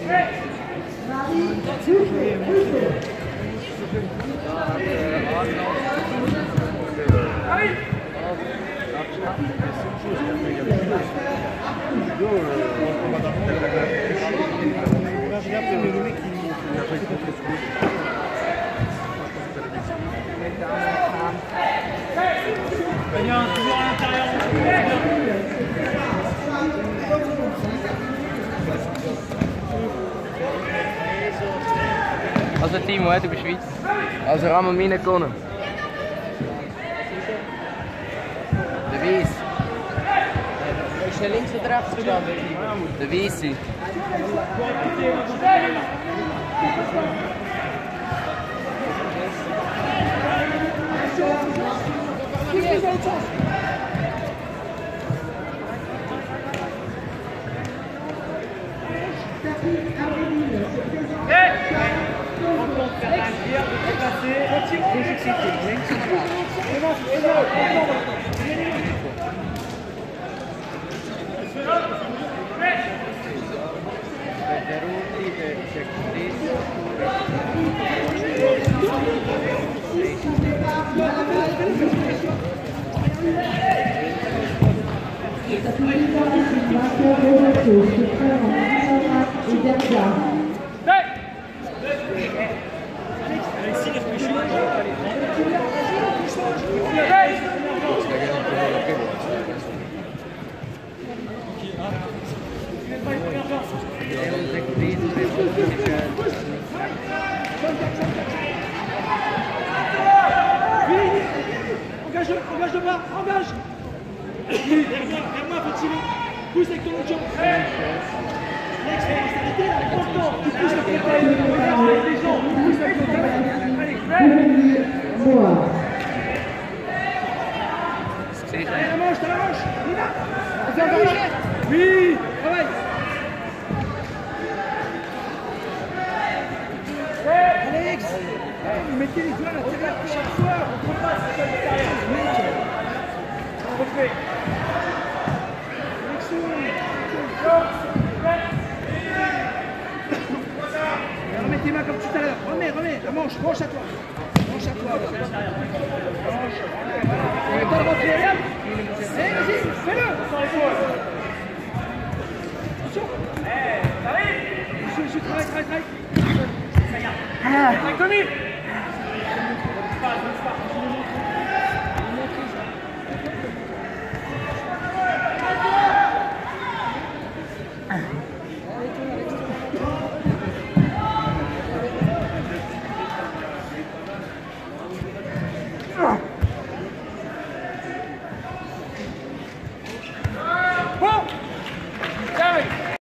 Toujours à l'intérieur. Als het team hoor, du bist Schweiz. Als er allemaal meine kunnen. De Weiss. Ist der links oder rechts gestanden? Der Weisse. Engage de bas, engage. Vers-moi, Fatimi. Pousse avec ton autre jambe. Alex, responsabilité, important. Tu pousses avec les gens. Tu pousses avec ton talent. Allez, allez, la manche, t'as la manche. Lina. Oui, travaille. Alex, vous mettez les doigts à l'intérieur pour chaque fois. On ne pas ce qu'il refait. Remets tes mains comme tout à l'heure. Remets. La manche à toi. Manche à toi. Manche. On va le rentrer, regarde. Vas-y, fais-le. Attention. Travaille. Ça y est. 5 minutes.